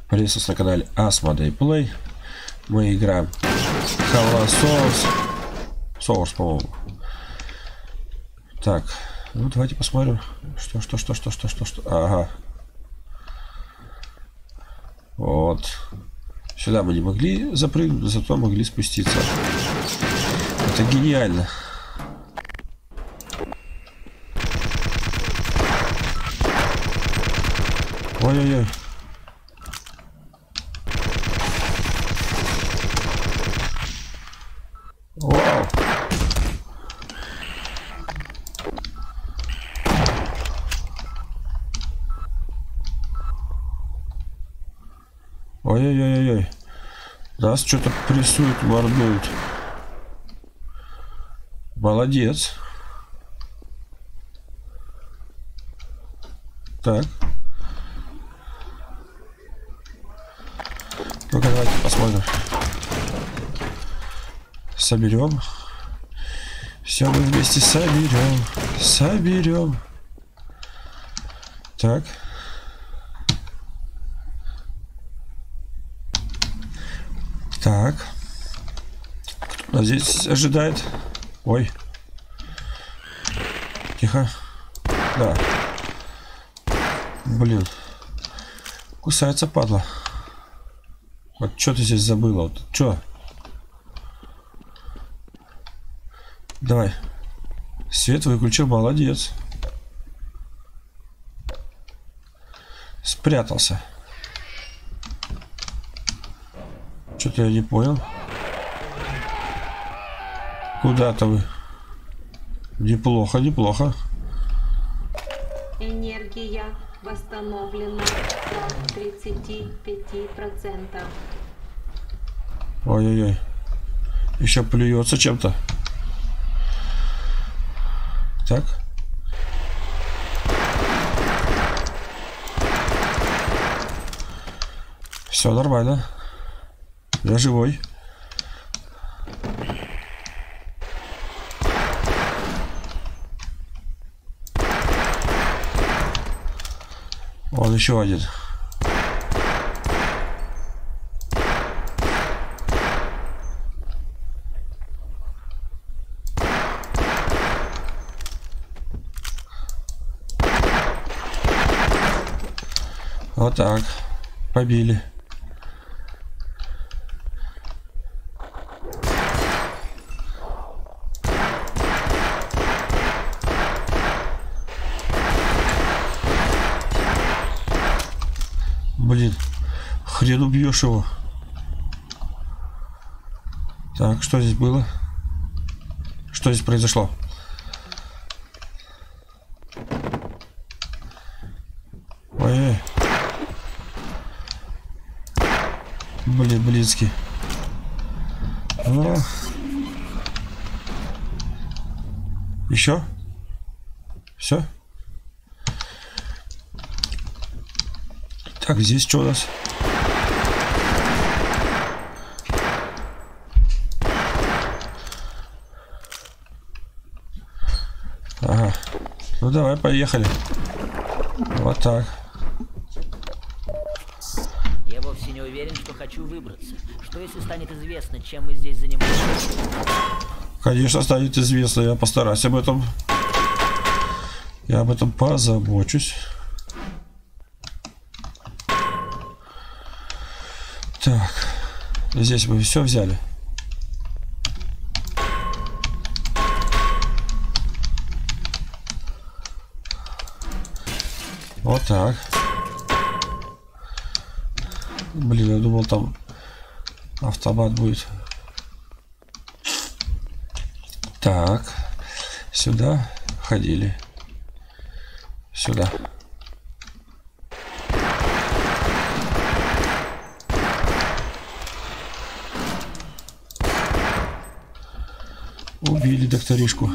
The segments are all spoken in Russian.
Приветствую на канале Asmodee Play. Мы играем Halo Source, по-моему. Так, ну давайте посмотрим, что. Ага. Вот. Сюда мы не могли запрыгнуть, зато могли спуститься. Это гениально. Ой-ой-ой. Вау. Ой-ой-ой-ой. Нас что-то прессуют, мордуют. Молодец. Так. Ну-ка, давайте посмотрим. Соберем. Все мы вместе соберем. Так. Так. Кто здесь ожидает? Ой. Тихо. Да. Блин. Кусается, падла. Вот что ты здесь забыла? Вот, что? Давай. Свет выключил, молодец. Спрятался. Что-то я не понял. Куда-то вы. Неплохо, неплохо. Энергия восстановлена до 35%. Ой-ой-ой. Еще плюется чем-то. Так. Все нормально. Я живой. Он еще один. Вот так. Побили. Блин, хрен убьешь его. Так, что здесь было? Что здесь произошло? Ой-ой. Блин, близкий. Еще? Все? Так, здесь что у нас? Ага. Ну давай, поехали. Вот так. Я вовсе не уверен, что хочу выбраться. Что если станет известно, чем мы здесь занимаемся? Конечно, станет известно. Я постараюсь об этом. Я об этом позабочусь. Так, здесь мы все взяли. Вот так. Блин, я думал, там автомат будет. Так, сюда ходили. Сюда. Убили докторишку.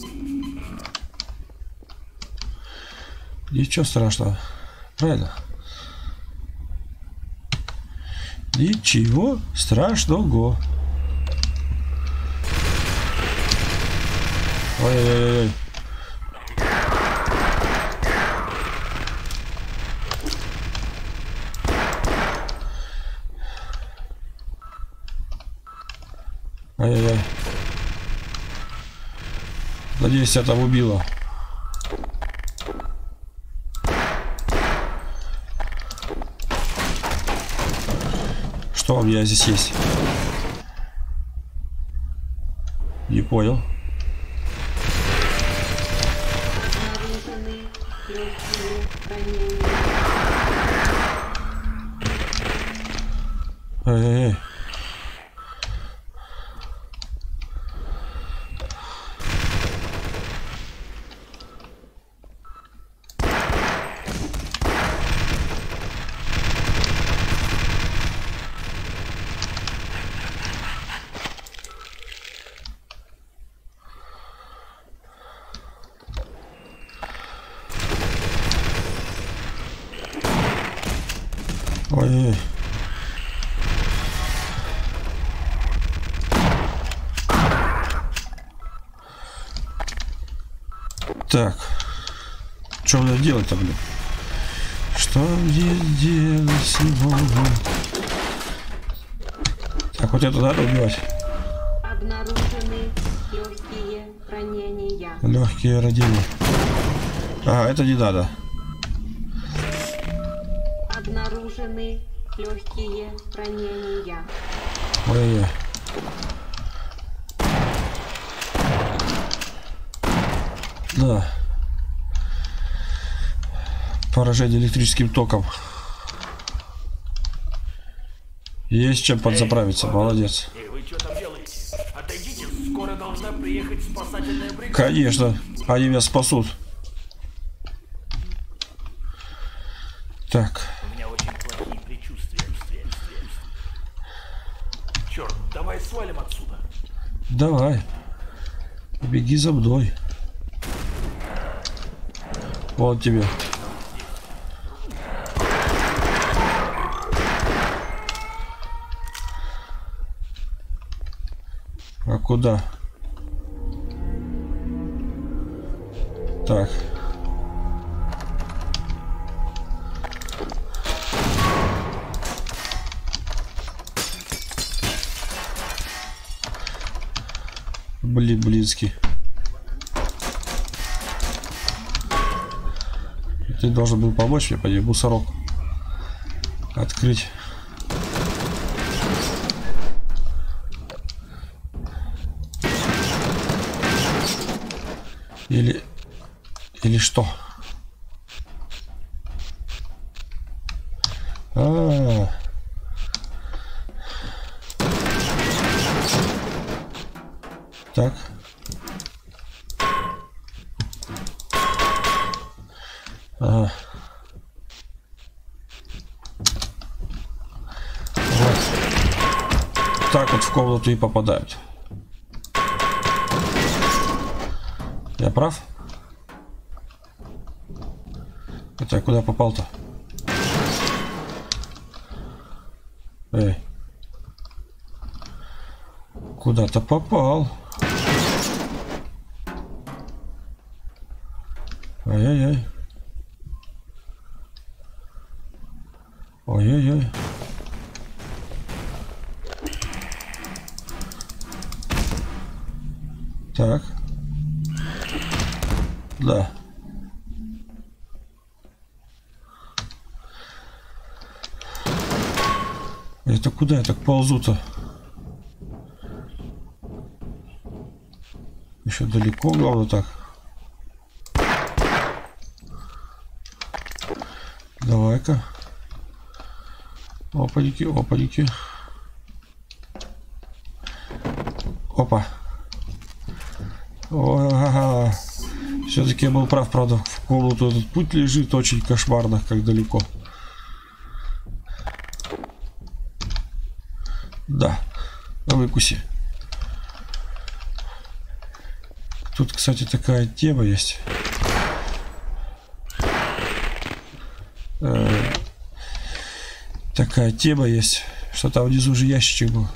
Ничего страшного. Правильно? Ничего страшного. Ой-ой-ой. Ай-яй-яй. Надеюсь, тебя там убило. Что у меня здесь есть? Не понял. Обнаружены легкие ранения. Ай-яй-яй. Ой-ой-ой. Так. Что мне делать-то, блин? Что мне делать сегодня? Так, вот это надо убивать. Обнаружены легкие ранения. Легкие ранения. Ага, это не надо. Обнаружены легкие ранения. Ой-ой-ой. Да. Поражение электрическим током. Есть чем подзаправиться, молодец. Эй, вы что там делаете? Отойдите, скоро должна приехать спасательная бригада. Конечно, они меня спасут. Так. У меня очень плохие предчувствия. Черт, давай свалим отсюда. Давай. Беги за мной. Вот тебе. А куда? Так. Блинский. Ты должен был помочь мне, пойди мусорок открыть. Или что? Так. Ага. Вот. Так вот в комнату и попадают. Я прав? Хотя куда попал-то? Эй. Куда-то попал. Ай-яй-яй. Ой-ой-ой. Так. Да. Это куда я так ползу-то? Еще далеко, главное так. Давай-ка. Опаньки, опаньки. Опа. О, все-таки я был прав, правда, в комнату этот путь лежит очень кошмарно, как далеко. Да, выкуси. Тут, кстати, такая тема есть. Такая тема есть, что там внизу же ящичек был.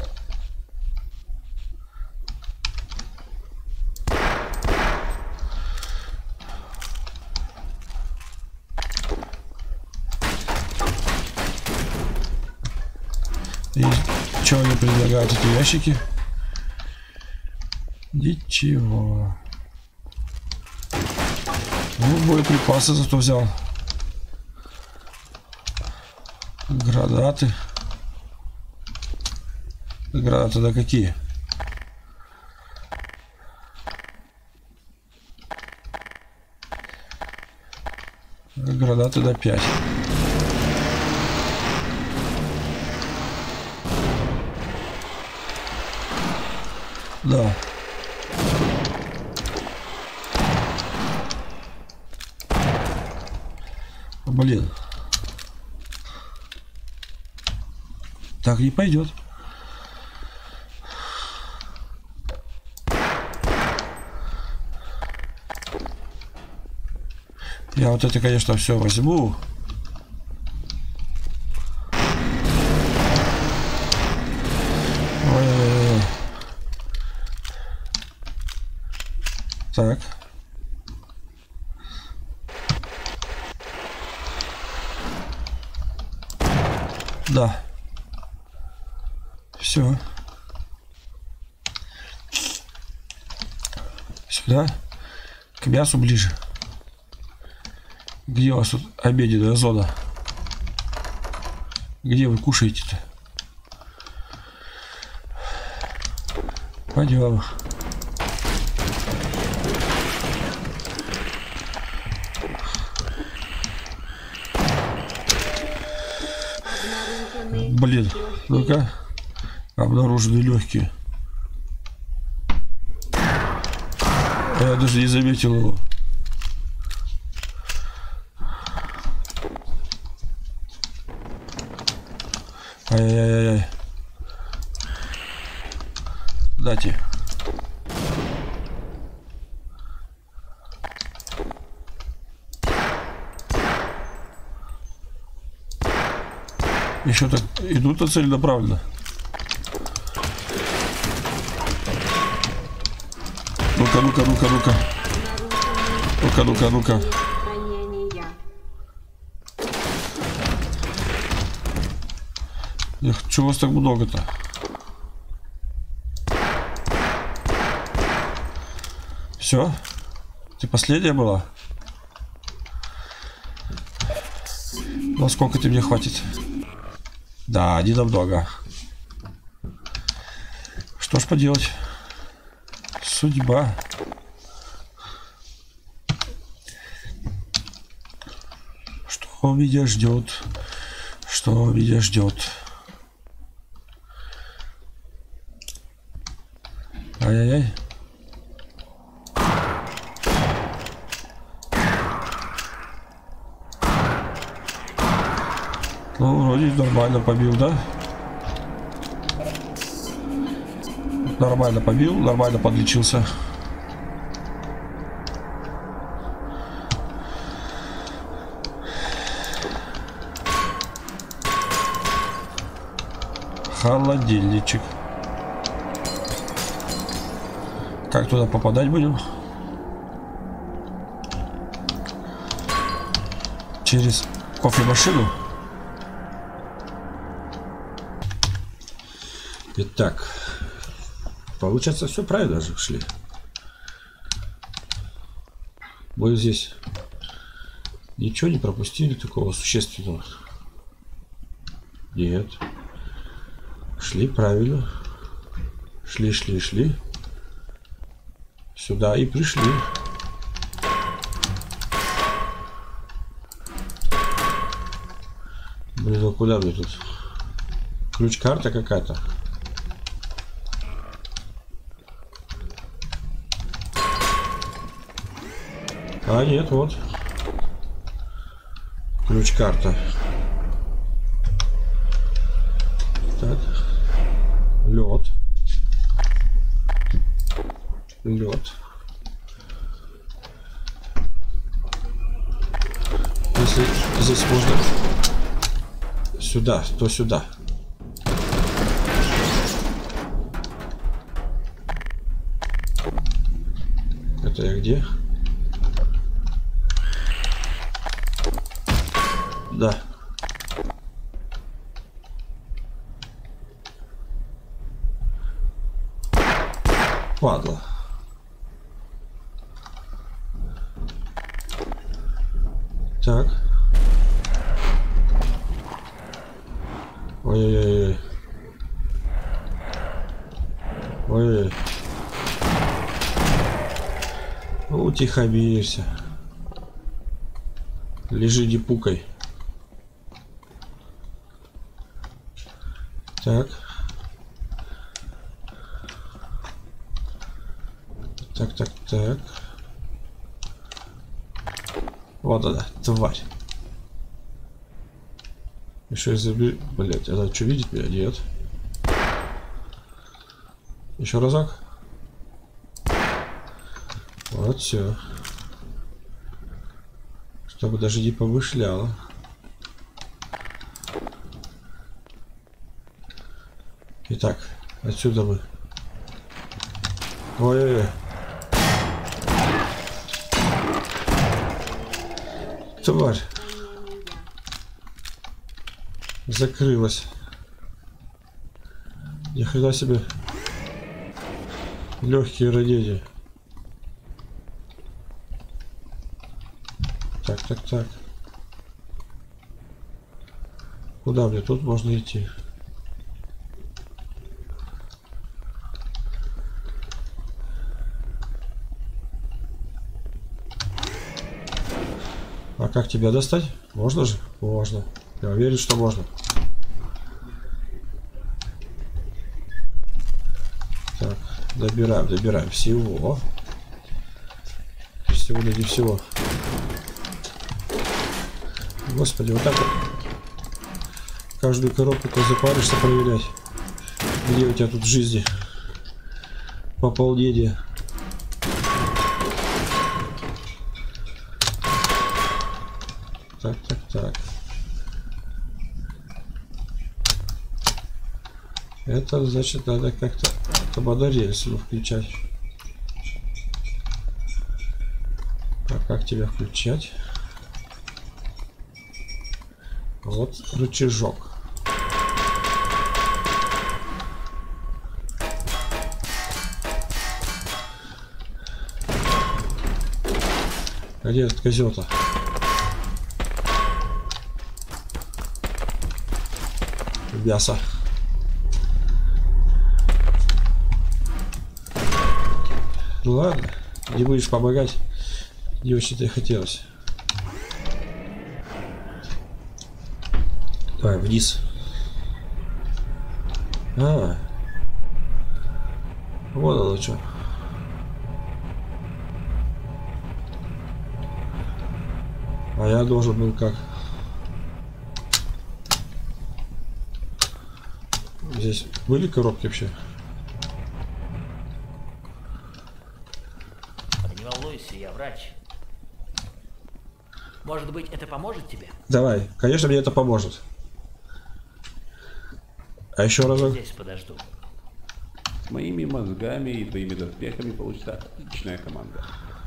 И что они предлагают, эти ящики? Ничего. Ну, боеприпасы зато взял. Гранаты. Гранаты да какие? Гранаты до 5. Да. Блин. Так не пойдет. Я вот это, конечно, все возьму. Ой-ой-ой. Так. Да. Все. Сюда. К мясу ближе. Где у вас тут обеденная зона? Где вы кушаете-то? Пойдем. Блин, ну-ка. Обнаружены легкие. Я даже не заметил его. Ай-яй-яй-яй. Дайте. Еще так идут целенаправленно. Ну-ка, ну-ка, ну-ка, ну-ка. Ну-ка, ну-ка, ну-ка. Эх, чего вас так много-то? Все? Ты последняя была? Ну, сколько ты мне хватит? Да, не намного. Что ж поделать? Судьба. Что меня ждет? Что меня ждет? Ай-яй-яй. Ну, вроде нормально побил, да? Нормально побил, нормально подлечился. Холодильничек. Как туда попадать будем? Через кофемашину? Итак, получается, все правильно же шли. Мы здесь ничего не пропустили такого существенного. Нет. Шли правильно. Шли, шли, шли. Сюда и пришли. Блин, ну куда мне тут? Ключ-карта какая-то. А нет, вот. Ключ-карта. Так. Лед. Лед. Если здесь можно сюда, то сюда. Это я где? Да. Падла. Ой. Утихомирься. Лежи, не пукай. Так. Так. Вот она, тварь. Еще из... Блять, она что, видит меня? Нет. Еще разок. Вот все. Чтобы даже не помышляла. Итак, отсюда мы. Ой-ой-ой. Тварь. Закрылась. Ни хрена себе. Легкие ранения. Так. Куда мне тут можно идти? А как тебя достать? Можно же? Можно. Я уверен, что можно. Так, добираем всего. Всего, да не всего. Господи, вот так вот. Каждую коробку ты запаришься проверять. Где у тебя тут жизни? Пополнение. Так. Это значит надо как-то модорельсы включать. А как тебя включать? Вот рычажок. Где этот козел-то? Мясо. Ну ладно, не будешь помогать. Не очень-то и хотелось. Давай вниз. Вот оно что. А я должен был как? Здесь были коробки вообще? Не волнуйся, я врач. Может быть, это поможет тебе? Давай, конечно, мне это поможет. А еще разок. Здесь подожду. С моими мозгами и твоими доспехами получится отличная команда.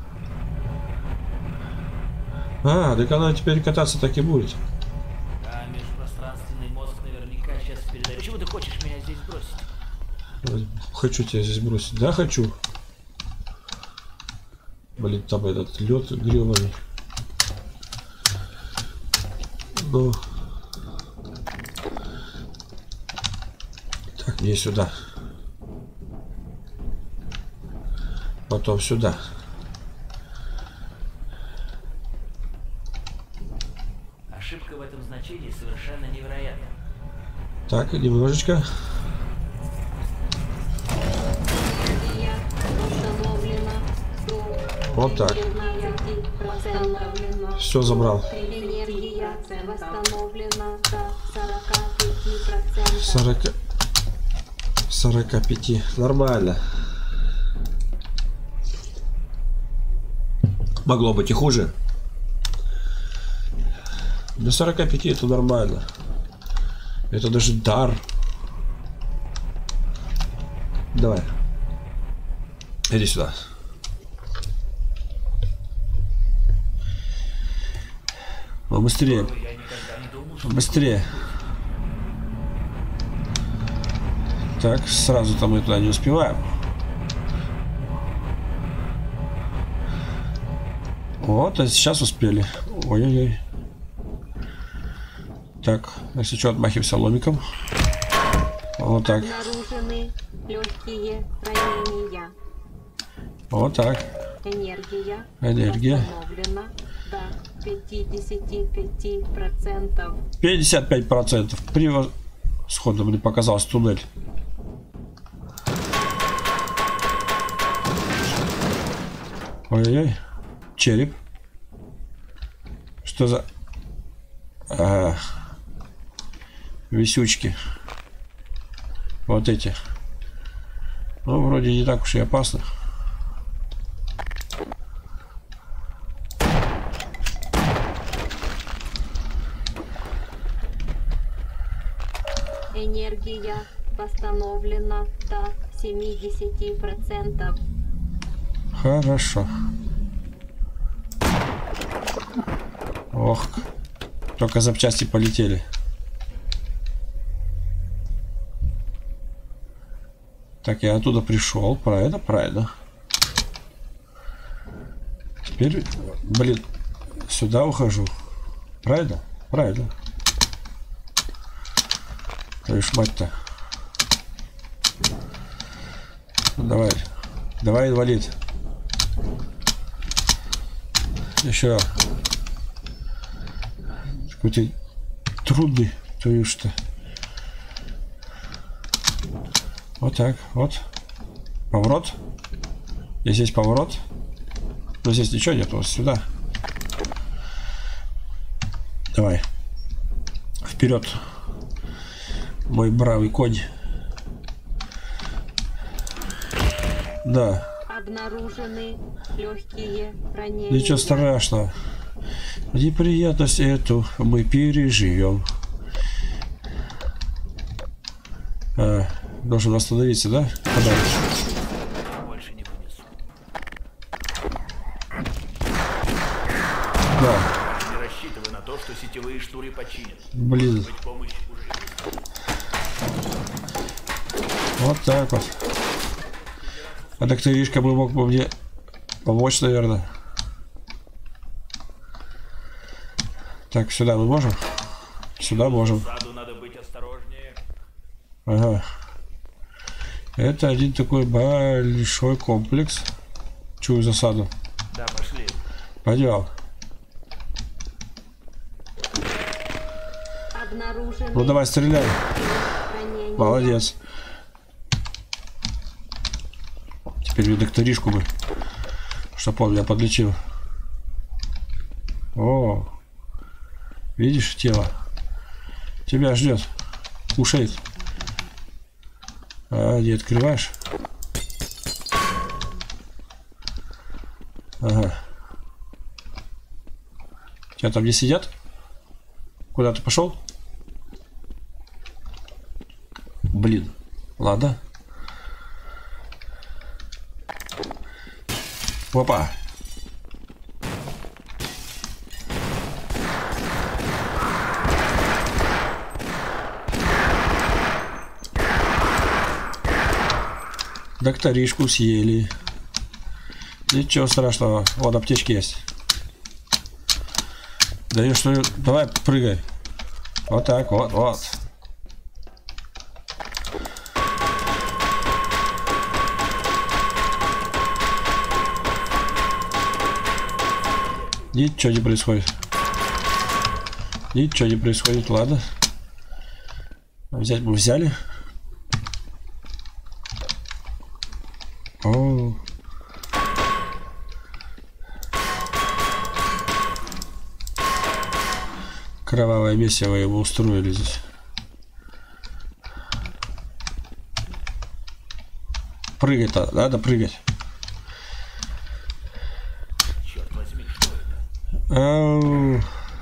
Так она теперь кататься так и будет. Да, межпространственный мозг наверняка сейчас передает. Почему ты хочешь меня здесь бросить? Хочу тебя здесь бросить. Да, хочу. Блин, там этот лед гребаный. Ну. Так, не сюда. Потом сюда. Ошибка в этом значении совершенно невероятна. Так, немножечко. Вот так. Все забрал. Энергия восстановлена до 45. Нормально. Могло быть и хуже. До 45 это нормально. Это даже дар. Давай. Иди сюда. Быстрее. Быстрее. Так, сразу-то мы туда не успеваем. Вот, а сейчас успели. Ой-ой-ой. Так, если что, отмахиваемся ломиком. Вот так. Обнаружены легкие легкие ранения. Вот так. Энергия Энергия. восстановлена до 55%. 55%. Превосходно мне показался туннель. Ой-ой-ой. Череп. Что за... Висючки. Вот эти. Ну, вроде не так уж и опасно. Энергия восстановлена до 70%. Хорошо. Ох. Только запчасти полетели. Так, я оттуда пришел. Правильно, правильно. Теперь, блин, сюда ухожу. Правильно? Правильно. Твою ж мать-то. Ну, давай. Давай, инвалид. Еще. Какой-то трудный. Твою что. Вот так, вот. Поворот. И здесь поворот. Но здесь ничего нет, вот сюда. Давай. Вперед. Мой бравый конь. Да. Обнаружены легкие ранения. Ничего страшного. Неприятность эту мы переживем. Должен остановиться, да? Больше не вынесу. Да. Не рассчитывай на то, что сетевые штуры починят. Блин. Быть помощь уже есть. Вот так вот. А докторишка бы мог бы мне помочь, наверное. Так, сюда мы можем? Сюда можем. В саду надо быть осторожнее. Ага. Это один такой большой комплекс. Чую засаду. Да, пошли. Пойдем. Обнаружены Ну давай, стреляй. ранения. Молодец. Теперь мне докторишку бы. Чтоб он меня подлечил. О. Видишь тело? Тебя ждет. Кушает. А, не открываешь? Ага. Тебя там не сидят? Куда ты пошел? Блин. Ладно. Опа. Докторишку съели. Ничего страшного. Вот аптечки есть. Да и что? Давай прыгай. Вот так, вот, вот. Ничего не происходит. Ничего не происходит, ладно. Взять мы взяли. О. Кровавое месиво его устроили здесь. Прыгать-то, надо прыгать. Черт возьми, что это? Ау.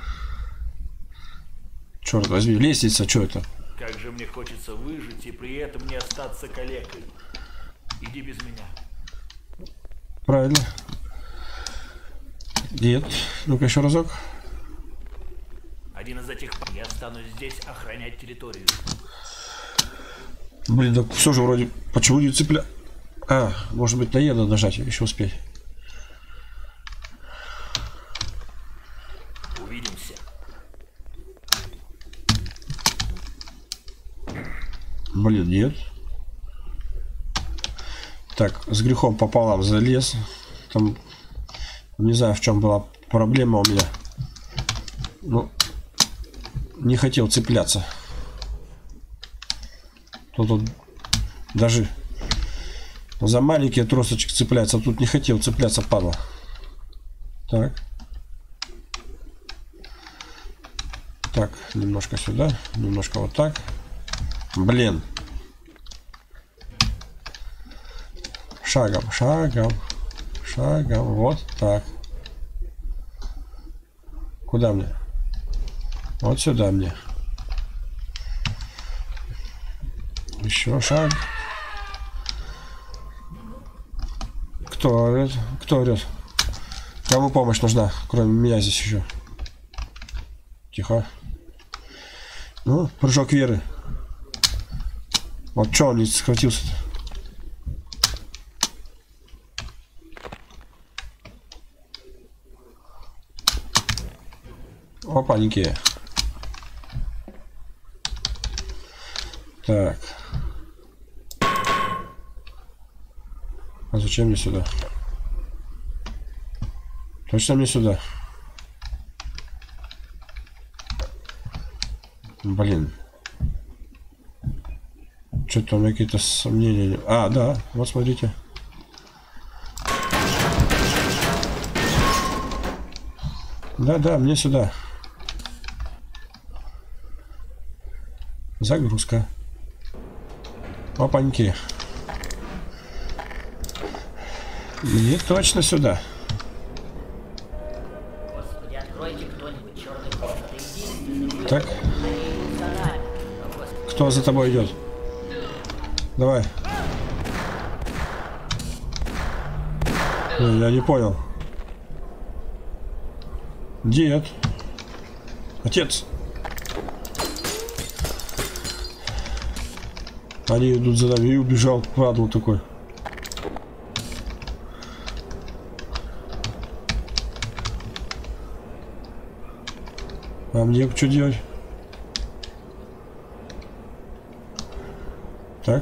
Черт возьми, лестница, что это? Как же мне хочется выжить и при этом не остаться калекой. Иди без меня. Правильно. Нет. Ну-ка еще разок. Один из этих... Я останусь здесь охранять территорию. Блин, да все же вроде... Почему не цепля... А, может быть, на Е надо нажать, еще успеть. Увидимся. Блин, нет. Так, с грехом пополам залез. Там не знаю, в чем была проблема у меня. Ну, не хотел цепляться. Тут даже за маленький тросочек цепляется, а тут не хотел цепляться, падла. Так. Так, немножко сюда, немножко вот так. Блин. Шагом, шагом, шагом. Вот так. Куда мне? Вот сюда мне. Еще шаг. Кто орет? Кто орет? Кому помощь нужна, кроме меня здесь еще? Тихо. Ну, прыжок веры. Вот что он не схватился-то? Опаньки. Так. А зачем мне сюда? Точно мне сюда? Блин. Что-то у меня какие-то сомнения. А, да, вот смотрите. Да, мне сюда. Загрузка. Опаньки. Мне точно сюда. Господи, откройте кто-нибудь, черный кот. Это единственный. Так. Кто за тобой идет? Давай. Я не понял. Дед. Отец. Они идут за нами. И убежал. Падал такой. А мне что делать? Так.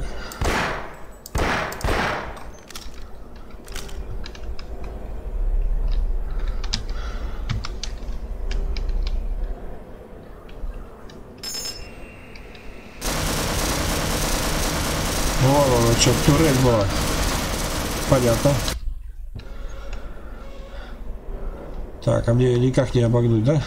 О, что, турель была. Понятно. Так, а мне никак не обогнуть, да?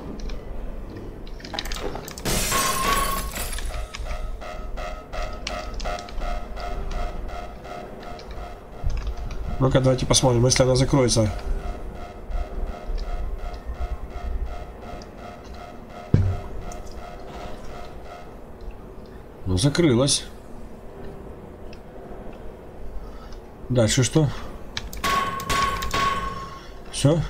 Ну-ка, давайте посмотрим, если она закроется. Ну, закрылась. Дальше что? Все?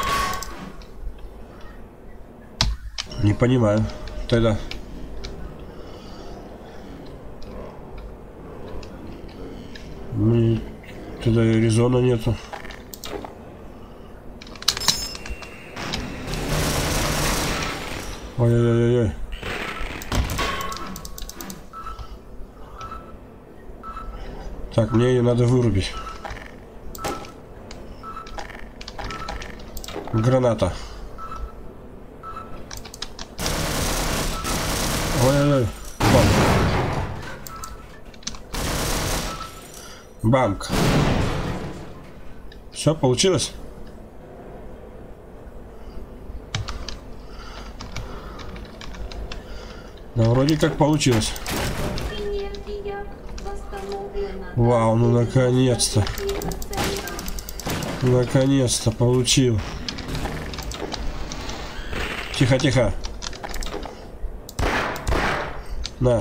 Не понимаю. Тогда. Тогда резона нету. Ой-ой-ой-ой. Так, мне ее надо вырубить. Граната. Ой-ой-ой. Бамк. Все, получилось? Да, вроде как получилось. Энергия восстановлена. Вау, ну наконец-то. Наконец-то получил. Тихо, тихо. На.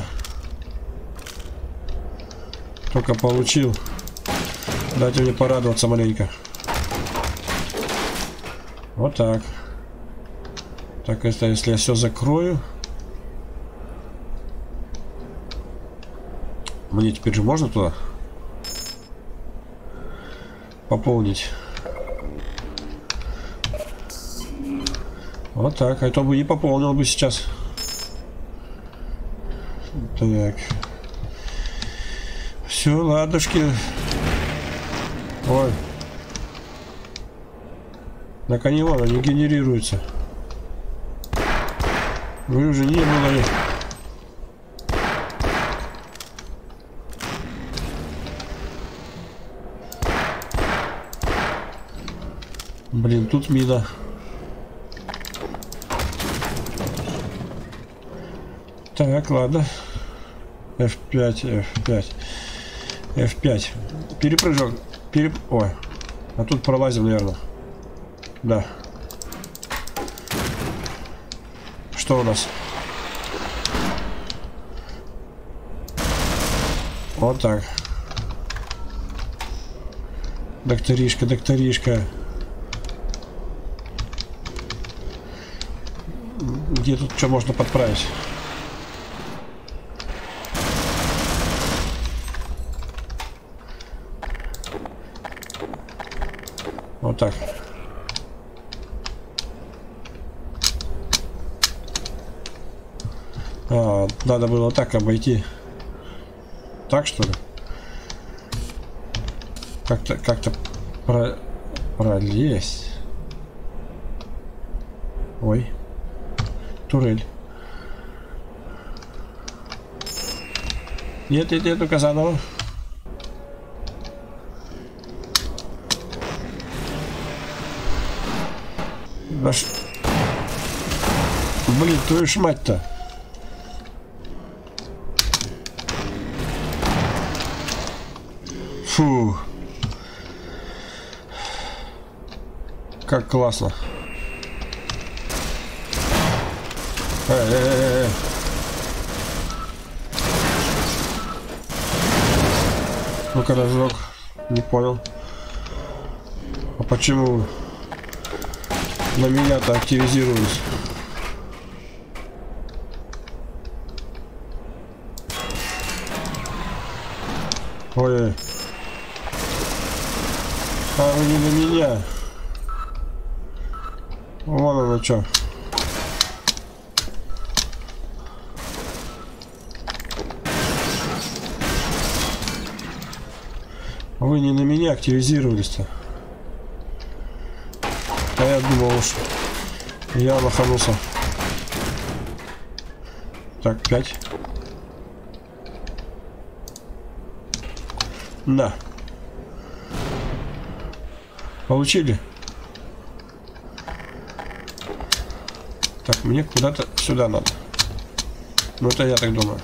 Только получил. Дайте мне порадоваться маленько. Вот так. Так, это если я все закрою. Мне теперь же можно туда пополнить. Вот так. А то бы не пополнил бы сейчас. Так. Все, ладушки. Ой. На каньона не генерируется. Вы уже не было. Блин, тут мина. Так, ладно. F5, F5. F5. Перепрыжок. Ой. А тут пролазим, наверное. Да. Что у нас? Вот так. Докторишка, докторишка. Где тут что можно подправить? Вот так. А, надо было так обойти. Так, что ли? Как-то пролезть. Ой. Турель. Нет, нет, нет, ну-ка заново. Блин, твою ж мать-то. Фу. Как классно. Ну-ка разок. Не понял. А почему на меня-то активизировались? Ой. А вы не на меня. Вон оно что. Вы не на меня активизировались-то. А я думал уж. Я лоханулся. Так, 5. На. Получили? Так, мне куда-то сюда надо. Ну, это я так думаю.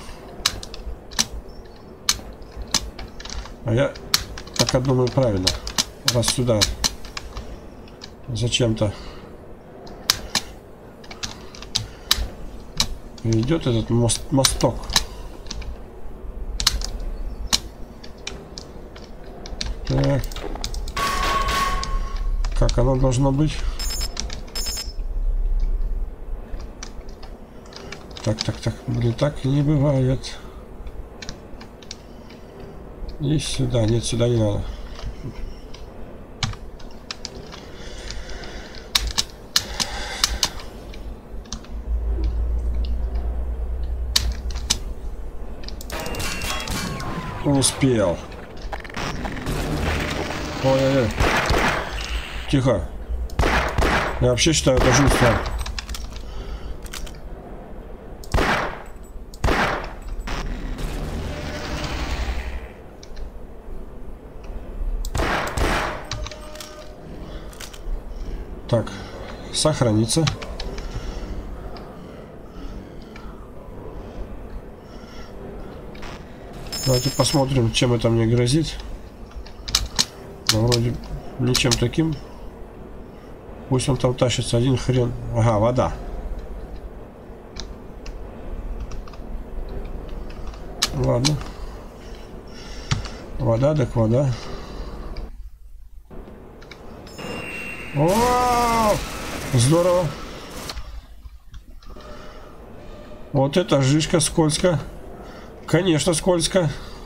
А я пока думаю правильно. Раз сюда зачем-то идет этот мосток. Так. Как оно должно быть? Так. Блин, так не бывает. И сюда. Нет, сюда не надо. Успел. Ой-ой-ой. Тихо. Я вообще считаю, это жутко. Так, сохранится. Давайте посмотрим, чем это мне грозит. Ну, вроде ничем таким. Пусть он там тащится, один хрен. Ага, вода. Ладно. Вода, так вода. О, здорово. Вот это жишка скользко. Конечно, скользко.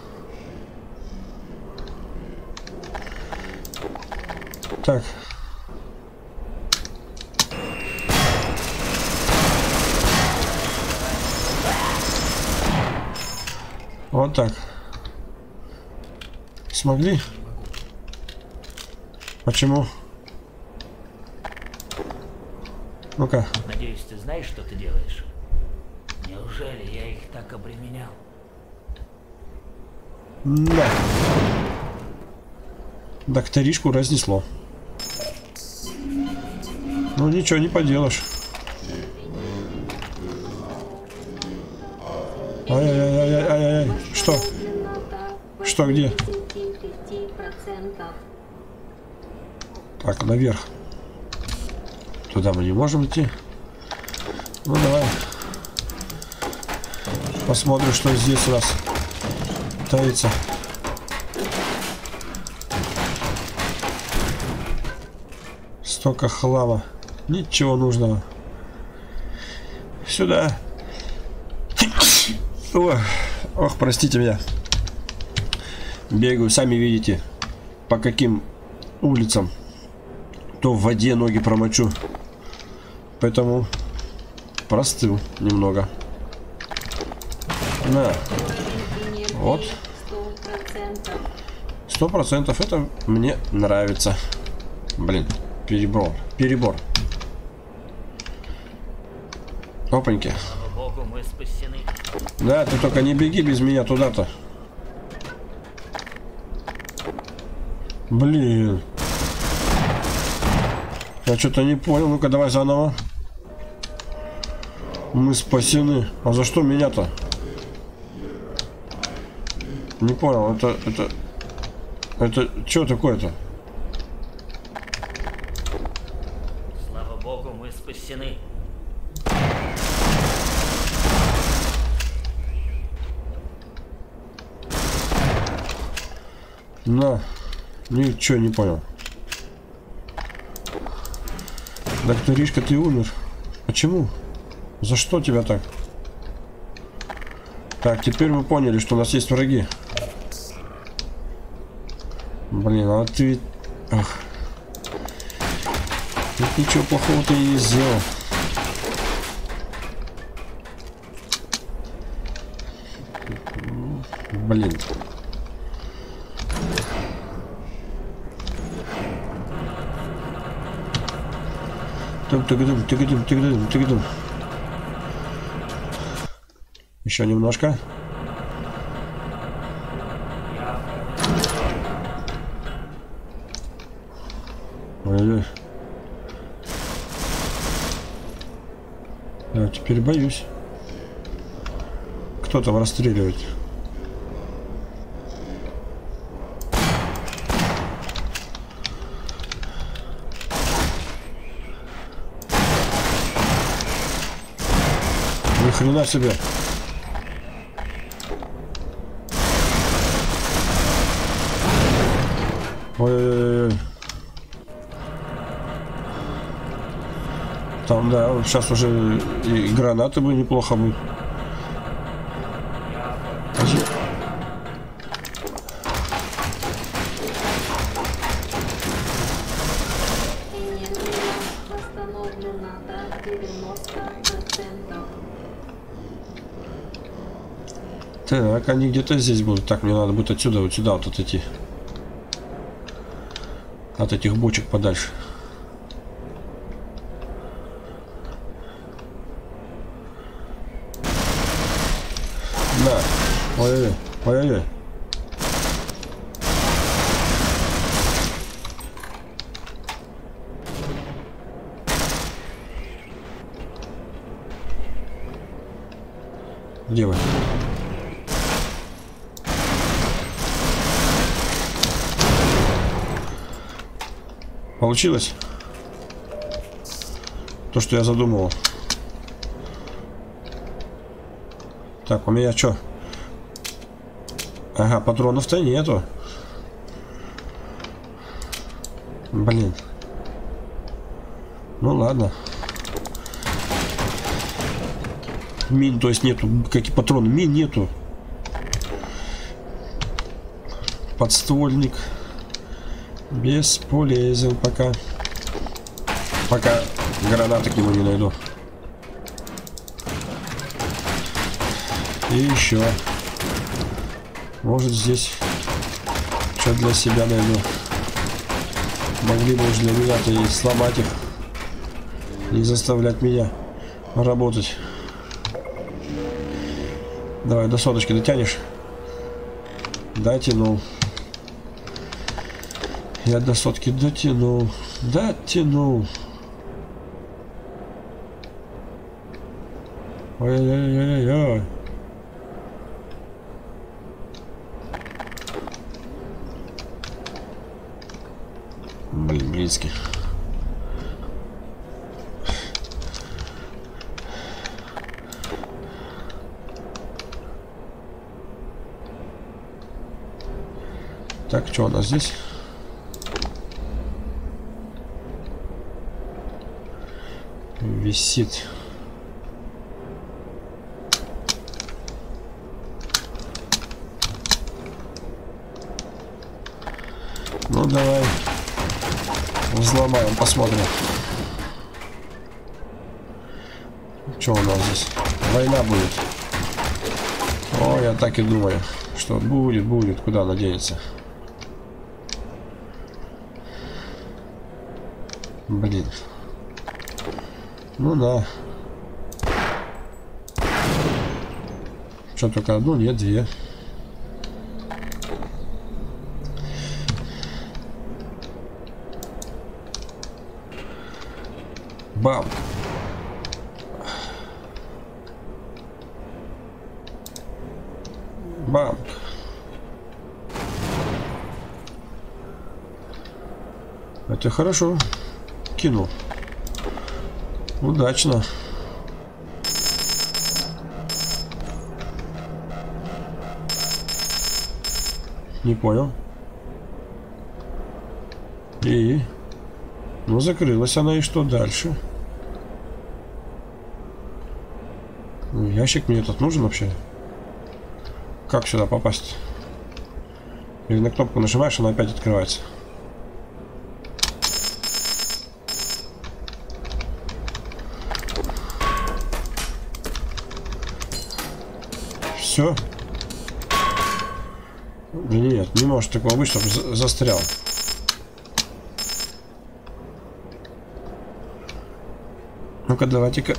Так. Вот так. Смогли? Почему? Ну-ка. Надеюсь, ты знаешь, что ты делаешь? Неужели я их так обременял? Да. Докторишку разнесло. Ну ничего не поделаешь. Ай-яй-яй-яй-яй-яй. Что? Что, где? 75%. Так, наверх. Туда мы не можем идти. Ну давай. Посмотрим, что здесь у нас таится. Столько хлама. Ничего нужного. Сюда. Ох, простите меня. Бегаю, сами видите, по каким улицам. То в воде ноги промочу. Поэтому простыл немного. На. Вот. 100%. Это мне нравится. Блин, перебор. Опаньки. Слава богу, мы спасены. Да, ты только не беги без меня туда-то. Блин. Я что-то не понял. Ну-ка, давай заново. Мы спасены. А за что меня-то? Не понял. Это что такое-то? Слава богу, мы спасены. На. Ничего не понял. Докторишка, ты умер. Почему? За что тебя так? Так, теперь мы поняли, что у нас есть враги. Блин, а ты ведь... Ах. Ведь ничего плохого ты и не сделал. Блин. Тыгдым. Еще немножко. Ой-ой. Я теперь боюсь. Кто там расстреливает? Ни хрена себе. Ой-ой-ой. Там, да, сейчас уже и гранаты бы неплохо бы. Энергия восстановлена до 90%. Так, они где-то здесь будут. Так, мне надо будет отсюда, вот сюда вот идти. От этих бочек подальше. Да. Ой-ой-ой. Ой-ой-ой. Где вы? Получилось? То, что я задумывал. Так, у меня что? Ага, патронов-то нету. Блин. Ну ладно. Мин, то есть нету. Какие патроны? Мин нету. Подствольник. Бесполезен пока. Пока гранаты к нему не найду. И еще. Может здесь что для себя найду. Могли бы уж для меня-то и сломать их. И заставлять меня работать. Давай, до соточки дотянешь? Дотянул. Я до сотки дотянул. Дотянул. Ой-ой-ой-ой-ой. Блин, близкий. Так, что у нас здесь? Висит. Ну давай взломаем, посмотрим. Что у нас здесь? Война будет. О, я так и думаю, что будет, куда она денется. Блин. Ну да. Что, только одну? Нет, две. Бам. Бам. Это хорошо. Кинул. Удачно. Не понял. И... Ну, закрылась она, и что дальше? Ну, ящик мне этот нужен вообще? Как сюда попасть? Или на кнопку нажимаешь, она опять открывается? Все? Да нет, не может такого быть, чтобы застрял. Ну-ка, давайте-ка.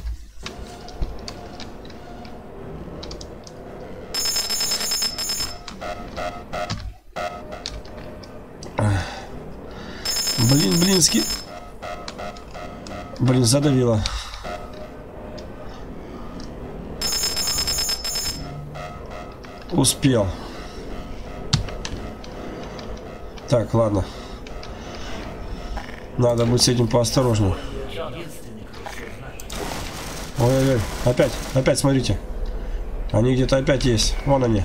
Блин, блинский. Блин, задавило. Успел. Так, ладно. Надо быть с этим поосторожнее. Ой-ой-ой, опять, смотрите. Они где-то опять есть. Вон они.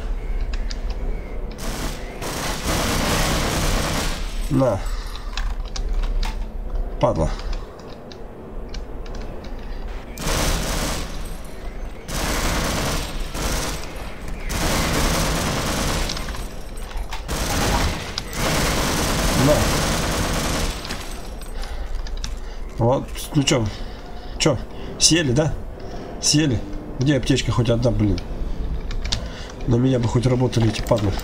На. Падла. На. Вот, ну чё, съели, да? Съели? Где аптечка хоть одна, блин? На меня бы хоть работали эти падлы.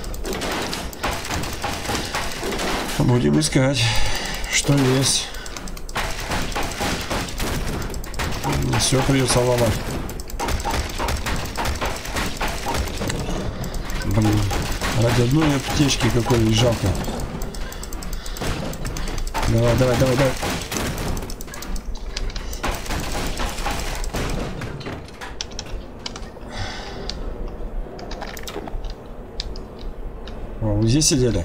Будем искать, что есть. Все придется ломать. Блин, ради одной аптечки какой жалко. Давай. О, вы здесь сидели?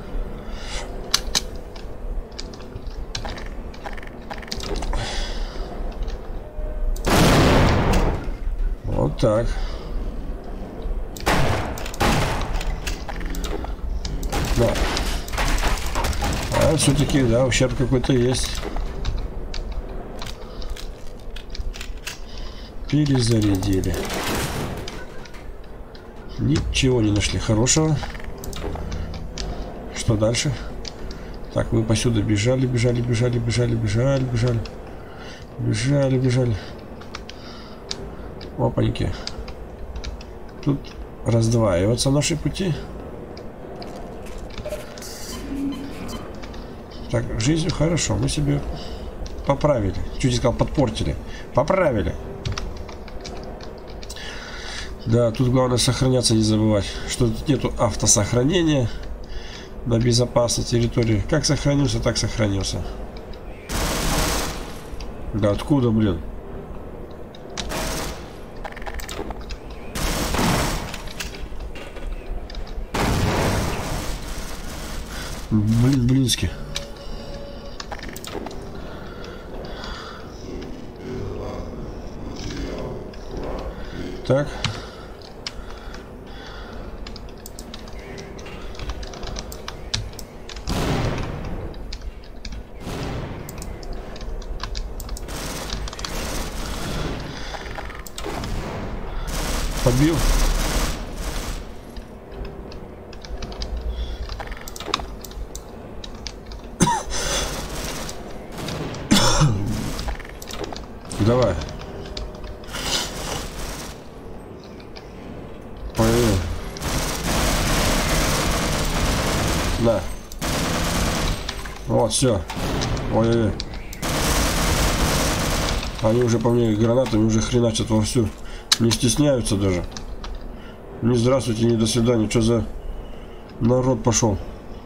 Вот так. Да. А все-таки, да, ущерб какой-то есть. Перезарядили. Ничего не нашли хорошего. Что дальше? Так, мы посюда бежали. Опаньки. Тут раздваиваются наши пути. Так, жизнью хорошо. Мы себе поправили. Чуть не сказал, подпортили. Поправили. Да, тут главное сохраняться не забывать. Что тут нету автосохранения на безопасной территории. Как сохранился, так сохранился. Да откуда, блин? Блин, блински. Так. Подбил. Давай. Ой. Да. Вот, все. Ой-ой-ой. Они уже по мне гранатами уже хреначат вовсю. Не стесняются даже. Не здравствуйте, не до свидания. Что за народ пошел?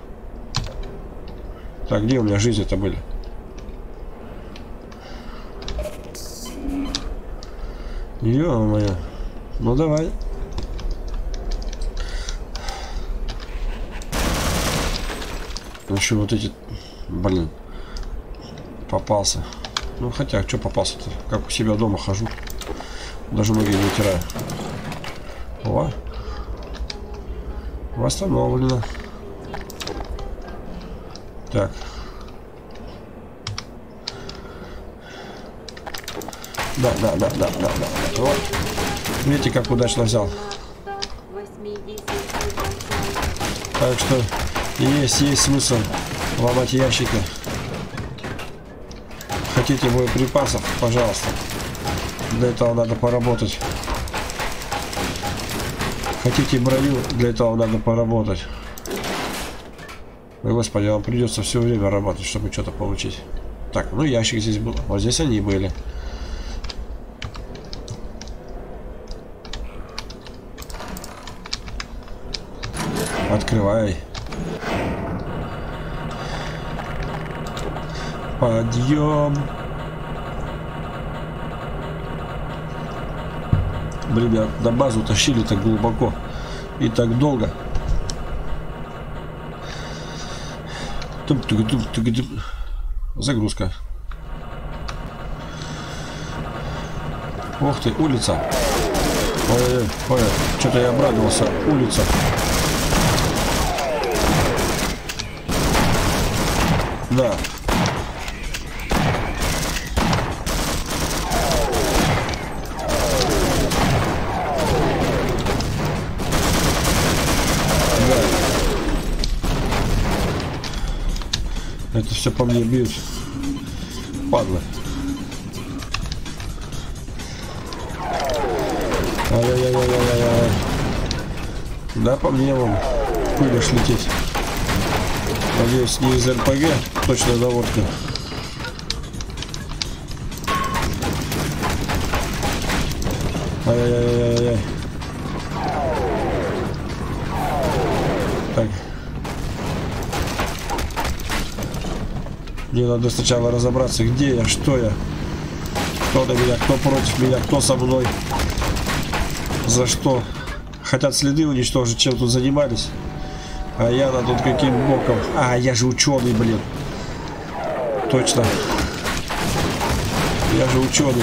Так, где у меня жизни-то были? Ё-моё. Ну давай. Еще вот эти... Блин. Попался. Ну хотя, что попался-то? Как у себя дома хожу. Даже ноги не утираю. О. Восстановлено. Так. Да. Вот. Видите, как удачно взял. Так что есть смысл ломать ящики. Хотите боеприпасов? Пожалуйста. Для этого надо поработать. Хотите броню? Для этого надо поработать. Ой, господи, вам придется все время работать, чтобы что-то получить. Так, ну ящик здесь был. Вот здесь они были. Открывай. Подъем. Блин, меня на базу тащили так глубоко и так долго. Загрузка. Ох ты, улица. Ой, что-то я обрадовался. Улица. Да. Это все по мне бьют. Падла. Ай-яй-яй-яй-яй-яй. Да, по мне вон пылишь лететь. Надеюсь, не из РПГ, точно наводка. Ай-яй-яй-яй-яй. Так. Мне надо сначала разобраться, где я, что я. Кто на меня, кто против меня, кто со мной. За что. Хотят следы уничтожить, чем тут занимались. А я-то тут каким боком. А, я же ученый, блин. Точно. Я же ученый.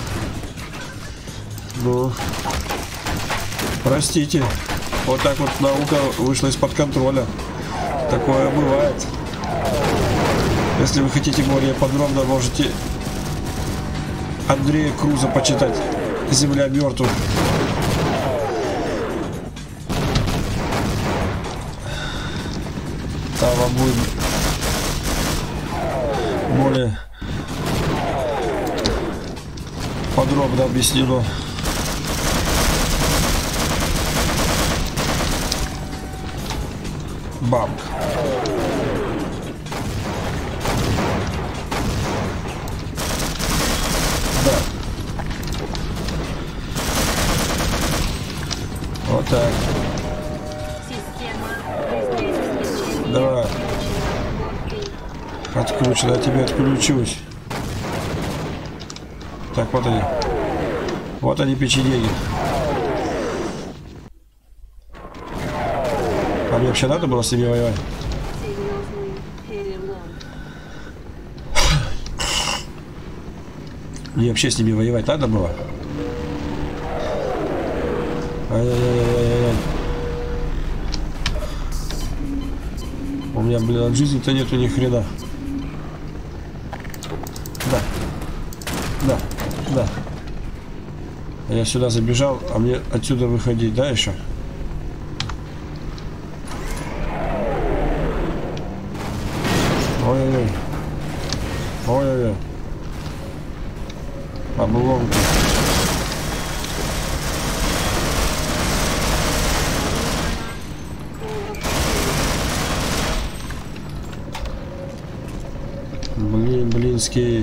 Ну. Простите. Вот так вот наука вышла из-под контроля. Такое бывает. Если вы хотите более подробно, можете Андрея Круза почитать «Земля мертвых». Там вам будет более подробно объяснено. Бамк. Отключено, я тебе отключусь. Так, вот они. Вот они, печенеги. А мне вообще надо было с ними воевать? Серьезный перелом. Мне вообще с ними воевать надо было? Ай-яй-яй-яй-яй. У меня, блин, от жизни-то нету ни хрена. Да. Да. Да. Я сюда забежал, а мне отсюда выходить, да, еще? Ой-ой-ой. Ой-ой-ой. Обломки. Блинский.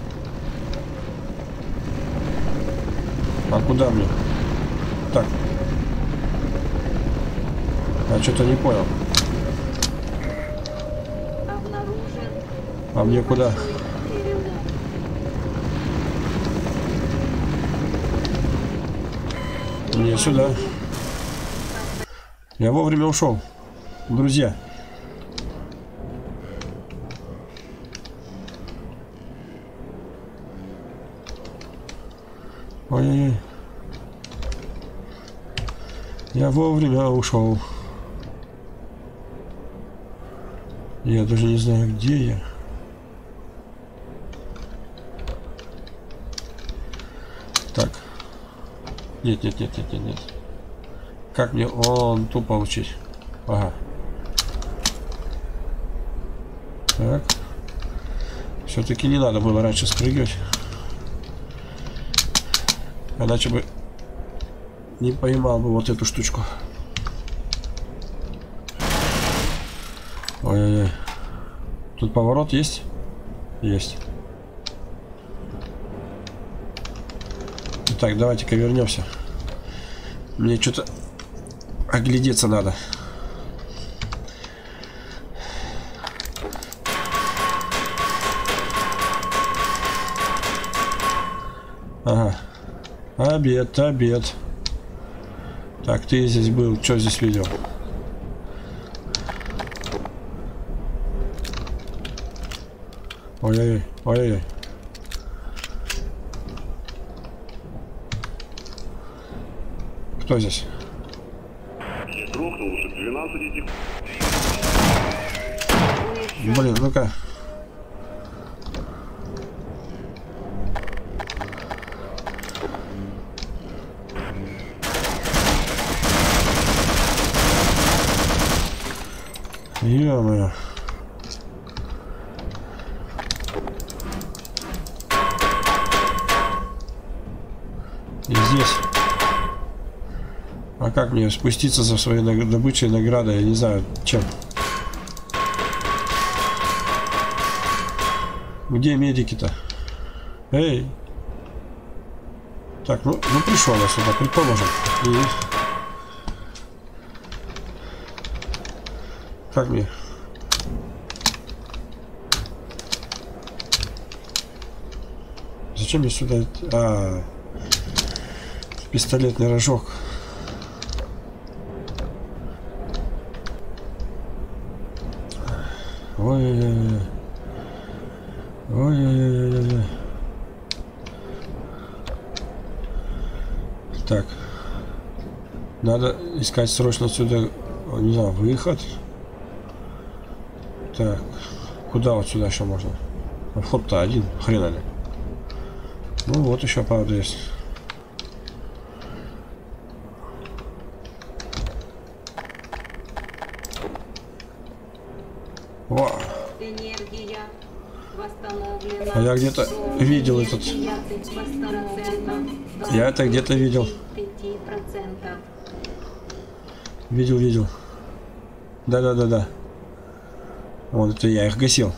А куда мне? Так. Я что-то не понял. Обнаружен А мне куда? перелом. Мне сюда. Я вовремя ушел. Друзья. Ой-ой-ой. Я вовремя ушел. Я даже не знаю, где я. Так. Нет, нет, нет, нет, нет, нет. Как мне он ту получить? Ага. Так. Все-таки не надо было раньше спрыгивать. Иначе бы не поймал бы вот эту штучку. Ой-ой-ой. Тут поворот есть? Есть. Итак, давайте-ка вернемся. Мне что-то оглядеться надо. Ага. Обед, обед. Так, ты здесь был. Что здесь видел? Ой-ой-ой, ой-ой-ой. Кто здесь? Блин, ну-ка. Ё-моё. И здесь. А как мне спуститься за своей добычей наградой? Я не знаю, чем. Где медики-то? Эй! Так, ну пришел я сюда, предположим. И... Как мне? Зачем мне сюда? А, пистолетный рожок. Ой-ой-ой. Ой-ой-ой-ой-ой. Так. Надо искать срочно отсюда, не знаю, выход. Так. Куда вот сюда еще можно? Вход-то один, хрена ли. Ну вот еще, правда, есть. Во. Энергия восстановлена. А я где-то видел этот. Я это где-то видел. 5%. Видел. Да. Вот это я их гасил.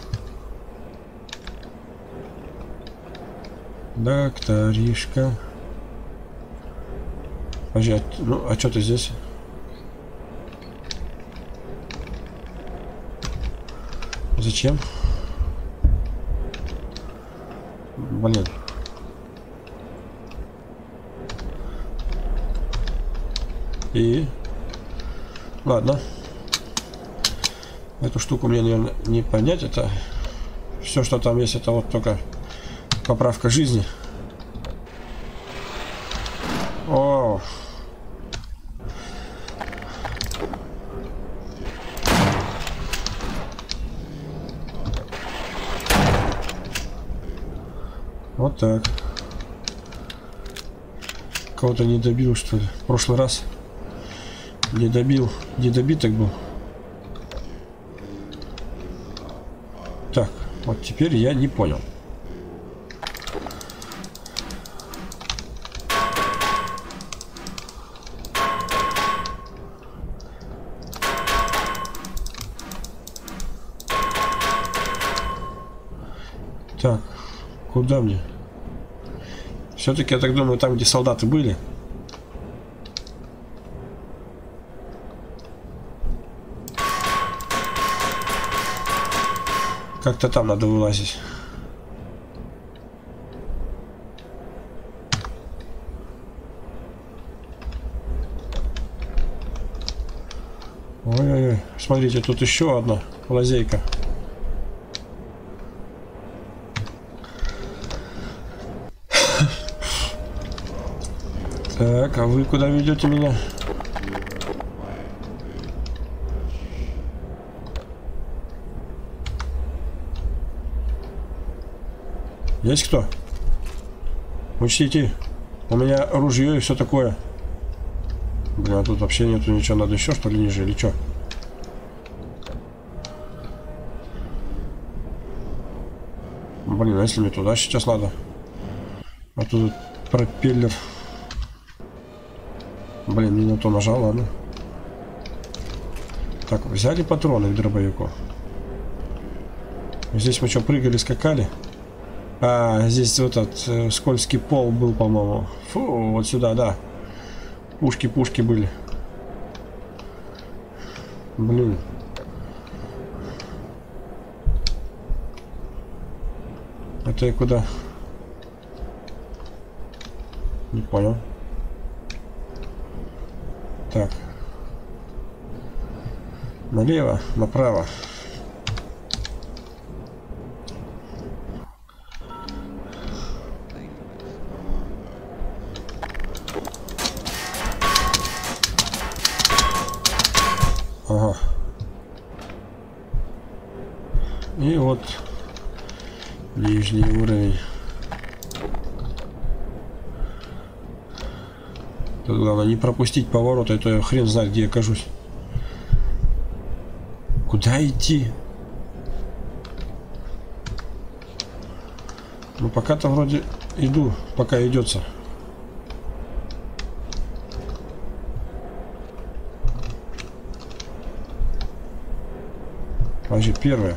Докторишка. Подожди, ну а что ты здесь? Зачем? Блин. И... Ладно. Эту штуку мне, наверное, не понять. Это... Все, что там есть, это вот только поправка жизни. О! Вот так. Кого-то не добил, что ли? В прошлый раз не добил. Недобиток был. Так, вот теперь я не понял. Так, куда мне? Все-таки, я так думаю, там, где солдаты были. Как-то там надо вылазить. Ой-ой-ой, смотрите, тут еще одна лазейка. Так, а вы куда ведете меня? Есть кто? Учтите, у меня ружье и все такое. Блин, а тут вообще нету ничего. Надо еще что ли ниже или что? Блин, а если мне туда сейчас надо? А тут пропеллер. Блин, не на то нажал, ладно. Так, взяли патроны к дробовику. Здесь мы что, прыгали, скакали? А, здесь вот этот скользкий пол был, по-моему. Фу, вот сюда, да. Пушки были. Блин. Это я куда? Не понял. Так. Налево, направо. Ага. И вот нижний уровень. Тут главное не пропустить поворот, а то я хрен знает, где я окажусь. Куда идти? Ну пока-то вроде иду, пока идется. Значит, первое.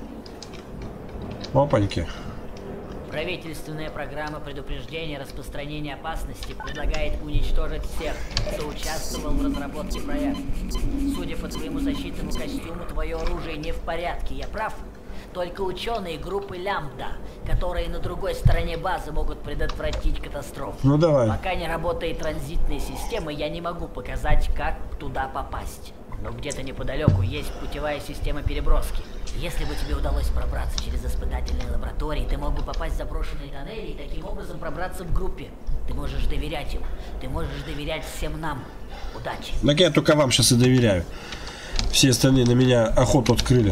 Опаньки. Правительственная программа предупреждения распространения опасности предлагает уничтожить всех, кто участвовал в разработке проекта. Судя по твоему защитному костюму, твое оружие не в порядке, я прав? Только ученые группы Лямбда, которые на другой стороне базы, могут предотвратить катастрофу. Ну давай. Пока не работает транзитная система, я не могу показать, как туда попасть. Но где-то неподалеку есть путевая система переброски. Если бы тебе удалось пробраться через испытательные лаборатории, ты мог бы попасть в заброшенные тоннели и таким образом пробраться в группе. Ты можешь доверять им. Ты можешь доверять всем нам. Удачи. Так я только вам сейчас и доверяю. Все остальные на меня охоту открыли.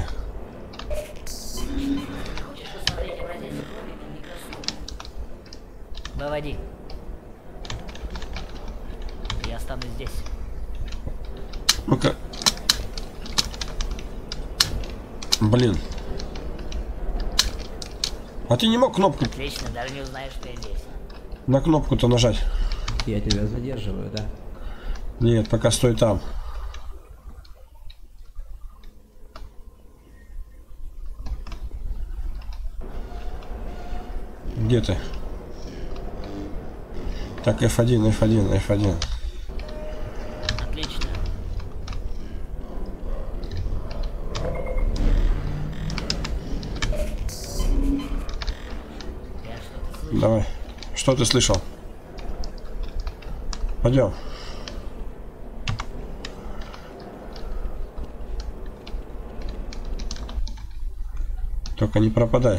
Хочешь посмотреть образец крови под микроскопом? Выводи. Я останусь здесь. Ну-ка. Блин. А ты не мог кнопку... Отлично, даже не узнаешь, что я здесь. На кнопку-то нажать? Я тебя задерживаю, да? Нет, пока стой там. Где ты? Так, F1, F1, F1. Отлично. Я что-то Давай. Что ты слышал? Пойдем. Только не пропадай.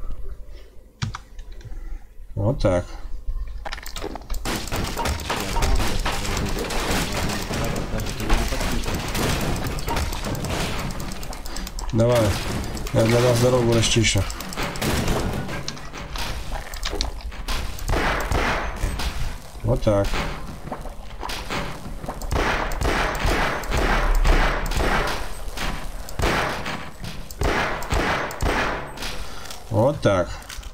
Вот так. Давай. Я для нас дорогу расчищу. Вот так. Вот так.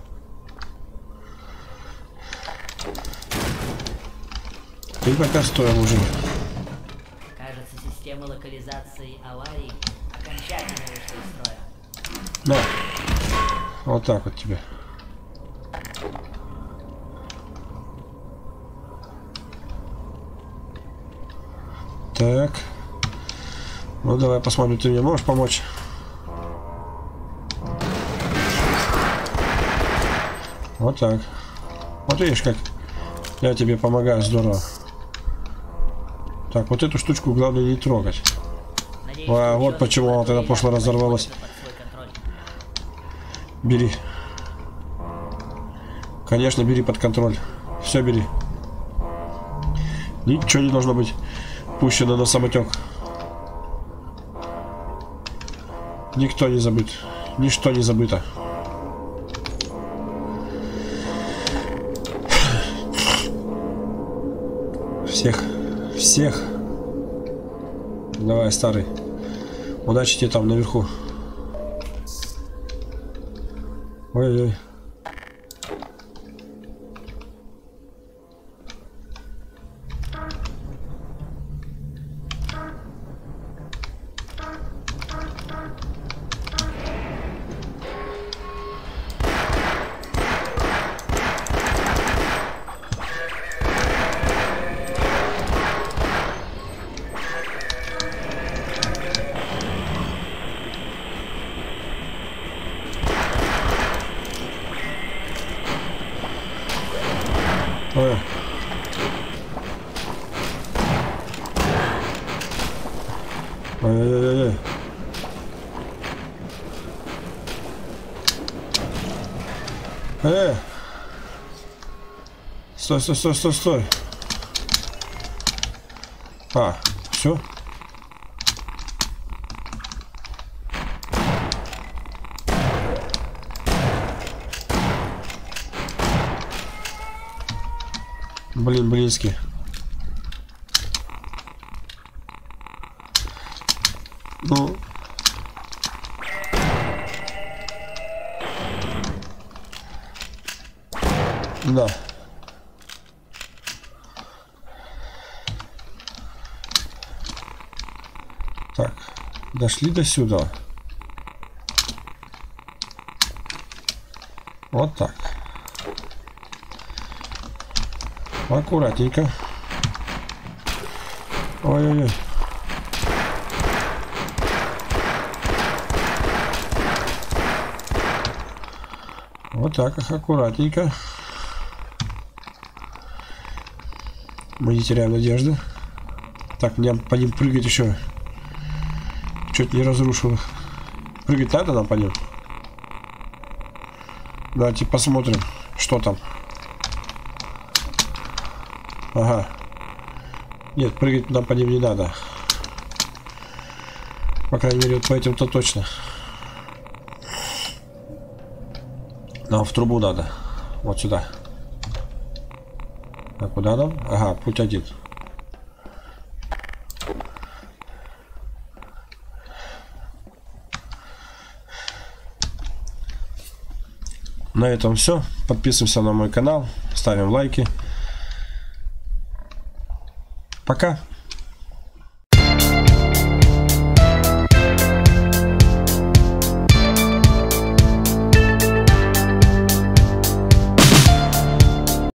Ты пока стой, мужик. Кажется, система локализации аварий окончательно вышла из строя. Да. Вот так вот тебе. Так. Ну давай посмотрим, ты мне можешь помочь? Вот так. Вот видишь, как я тебе помогаю, здорово. Так, вот эту штучку главное не трогать. Надеюсь, А, вот почему она тогда в прошлый раз взорвалась. Бери. Конечно, бери под контроль. Все бери. Ничего не должно быть пущено на самотек. Никто не забыт. Ничто не забыто. Всех. Давай, старый. Удачи тебе там наверху. Ой-ой. Ой. Ой-ой-ой. Стой. А, все. Блински. Ну. Да. Так, дошли до сюда. Вот так. Аккуратненько. Ой-ой-ой. Вот так, аккуратненько. Мы не теряем надежды. Так, мне по ним прыгать еще. Чуть не разрушил их. Прыгать надо нам по ним? Давайте посмотрим, что там. Ага. Нет, прыгать нам по ним не надо. По крайней мере, вот по этим-то точно. Нам в трубу надо. Вот сюда. А куда нам? Ага, путь один. На этом все. Подписываемся на мой канал. Ставим лайки. Пока.